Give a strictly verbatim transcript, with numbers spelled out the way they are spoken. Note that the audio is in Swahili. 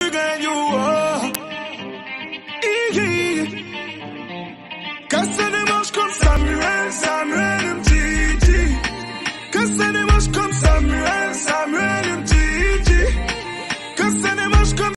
Girl, you are. Quand ça démarche comme ça,